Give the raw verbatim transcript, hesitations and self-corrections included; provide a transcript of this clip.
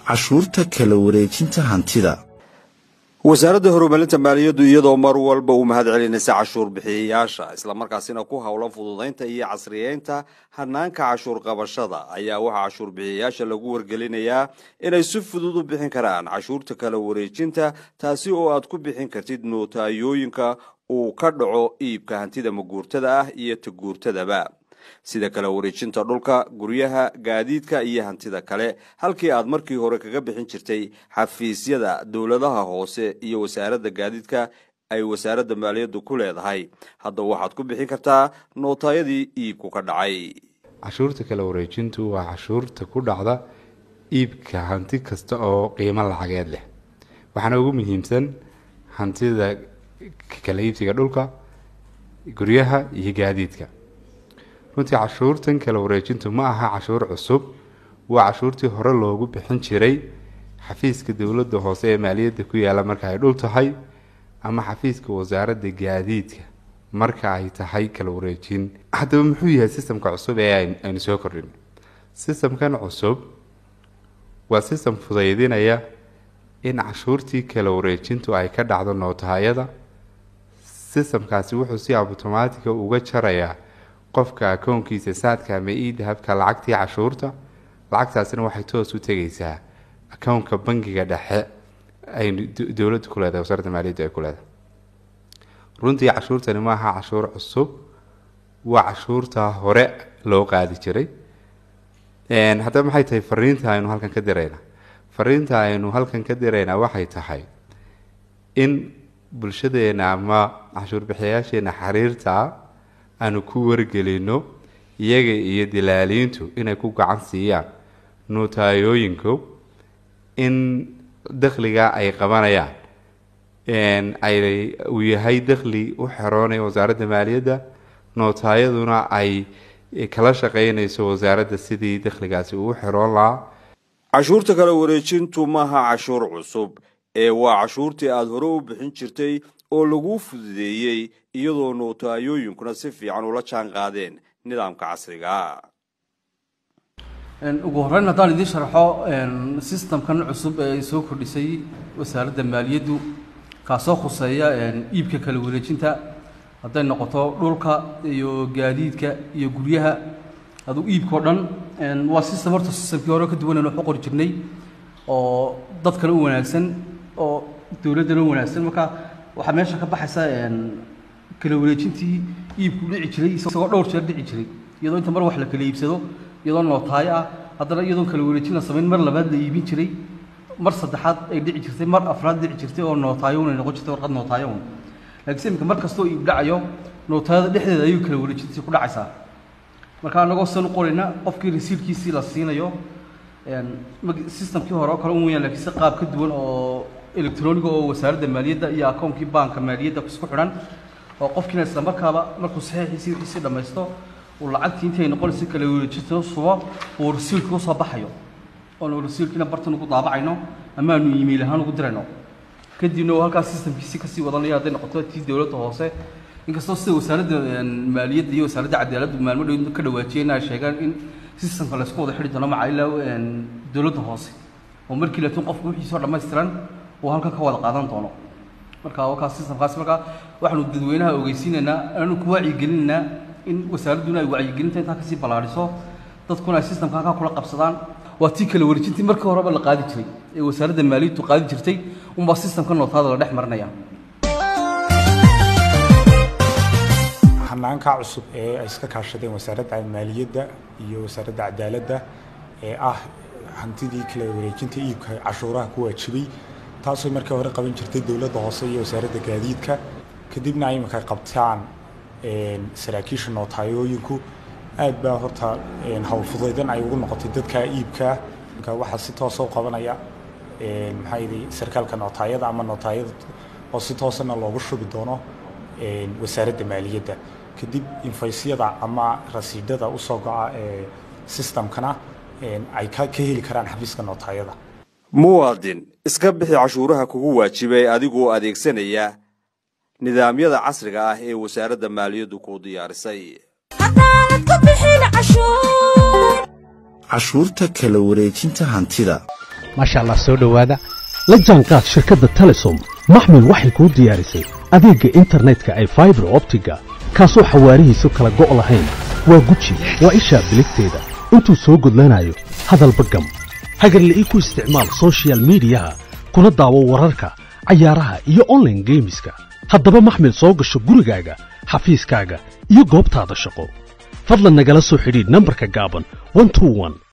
cashuurta kala wareejinta hantida. wasaaradda horumarinta maaliyaddu iyadoo mar walba uu mahad celinaysa cashuur bixiyayaasha isla markaasina ku hawlan fududeynta iyo casriyeynta hanaanka cashuur qabashada ayaa waxa cashuur bixiyayaasha lagu wargelinayaa inay si fudud u bixin karaan cashuurta kala wareejinta taasi oo aad ku bixin kartid nootayooyinka uu ka dhaco iibka hantida maguurtada ah iyo taguurtadaba sida kala wareejinta dhulka guryaha gaadiidka iyo hantida kale halkii aad markii hore kaga bixin jirtay xafiisyada dawladaha hoose iyo wasaaradda gaadiidka ay wasaaradda maaliyaddu ku leedahay hadda waxaad ku bixin kartaa nootayadii iibku ka dhacay cashuurta kala wareejintu waa cashuurta ku dhacda iibka hanti kasta oo qiimo lacageed leh waxaana ugu muhiimsan hantida kala iibsiga dhulka guryaha iyo gaadiidka runtii cashuurtan kala wareejintu ma aha cashuur cusub waa cashuurtii hore loogu bixin jiray xafiiska dawladda hoose ee maaliyadda ku yaala marka ay dhul tahay ama xafiiska wasaaradda gaadiidka marka ay tahay kala wareejin haddaba muxuu yahay sistamka cusub ee aynu soo kordhin sistamkan cusub waa sistam fudaydinaya in cashuurtii kala wareejintu ay ka dhacdo nootahayada sistamkaasi wuxuu si automaatiga uga jarayaa qofka akoonkiisa saadka ama e-dahabka lacagtii cashuurta lacagtaasina waxay toos u tegaysaa akoonka bangiga dhexe ay dawladdu ku leedahay wasaaradda maaliyadda ay ku leedahay runtii cashuurtani ma aha cashuur cusub waa cashuurta hore loo qaadi jiray haddaba maxay tahay fariinta aynu halkan ka diraynaa fariinta aynu halkan ka diraynaa waxay tahay in bulshadeena ama cashuur bixiyayaasheena xiriirta aanu ku wargelino iyaga iyo dilaaliintu inay ku gacan siiyaan nootayooyinku in dakhliga ay qabanayaan ay uu yahay dakhli u xeroonaya wasaaradda maaliyadda nootayaduna ay kala shaqeynayso wasaaradda sidii dakhligaasi uu xeroon lahaa cashuurta kala wareejintu maaha cashuur cusub ee waa cashuurtii aad hore u bixin jirtay oo lagu fududeeyay iyadoo nootayooyinkuna si fiican ula jaan qaadeen nidaamka casriga ah ugu horreyn haddaan idiin sharaxo systemkan cusub ee soo kordhisay wasaaradda maaliyaddu kaasoo khuseeya iibka kala wareejinta hadday noqoto dhulka iyo gaadiidka iyo guryaha aduu iibkoo dhan waa system horta systemkii hore ka duwan aynu wax u qori jirnay oo dadkana u wanaagsan oo dawladdana u wanaagsan marka waxaa meesha ka baxaysa kala wareejintii iibku dhici jiray isagoo dhowr jeer dhici jiray iyadoo inta mar wax la kala iibsado iyadoo nootaayo ah haddana iyadoo kala wareejin la samayn mar labaad la iibin jiray mar saddexaad ay dhici jirtay mar afraad dhici jirtay oo nootaayo ay noqon jirtay warqad nootaayo laakiin imika mar kastoo iib dhacayo nootaayada dhexdeeda ayuu kala wareejintii ku dhacaysaa marka anagoo san u qorayna qofkii rasiidkiisii la siinayo systemkii hore oo kale u weeyaan laakiin si qaab ka duwan oo electronic oo wasaaradda maaliyadda iyo akoonkii banka maaliyadda isku xidhan oo qofkiina isla markaaba markuu saxiixiisii wixii dhamaysto uu lacagtii intay noqonaysa kala wareejinto suba uu rasiidku soo baxayo oo rasiidkiina bartan ugu daabacayno ama aanu email ahaan ugu dirayno kadibna uu halkaas systemkiisii kasii wadanaya hadday noqoto tii dawladda hoose inkastoo sida wasaaradda maaliyadda iyo wasaaradda cadaaladdu maalmo dhow ka dhawaajiyeen ay sheegaan in systemka la isku wada xidhi doono maca ilaa dawladda hoose oo markii la tun qofku wixii soo dhammaystiran uu halkan ka wada qaadan doono marka waa kaas systemkaas marka waxaanu dadweynaha ogeysiinaynaa aanu ku wacyigelinaynaa in wasaaradduna ay wacyigelinta intaa kasii ballaadhiso dadkuna ay systemka halkaa kula qabsadaan waa tii kala wareejintii markii horeba la qaadi jiray ee wasaaradda maaliyaddu qaadi jirtay unbaa systemka nootaada la dhex marinaya hanaanka cusub ee ay iska kaashadeen wasaaradda maaliyadda iyo wasaaradda cadaaladda ee ah hantidii kala wareejinta iibka cashuuraha ku waajibay taasoo markii hore qaban jirtay dawladda hoose iyo wasaaradda gaadiidka kadibna ay markaa qabtaan saraakiisha nootayooyinku aad baa horta hawl fudaydan ay ugu noqotay dadka iibka marka waxa si toos ah u qabanaya maxaa yidhi sarkaalka nootayada ama nootayada oo si toosana loogu shubi doono wasaaradda maaliyadda kadib infaysyada ama rasiidada u soo go'a ee systemkana ay ka heli karaan xafiiska nootayada muwaadin iska bixi cashuuraha kugu waajibay adigoo adeegsanaya nidaamyada casriga ah ee wasaaradda maaliyaddu ku diyaarisay cashuurta kala wareejinta hantida. maasha Allah soo dhawaada la jaanqaad shirkadda Telesom maxmil waxay ku diyaarisay adeegga internetka ay fiber optiga kaasoo xawaarihiisu kala go' lahayn waa guji waa isha biligteeda intuu soo gudlanayo hadalba gam hagarla ii ku isticmaal social media kuna daawo wararka cayaaraha iyo online gameska haddaba maxmil soo gasho gurigaaga xafiiskaaga iyo goobtaada shaqo fadlan nagala soo xidhiidh nambarka gaaban one two one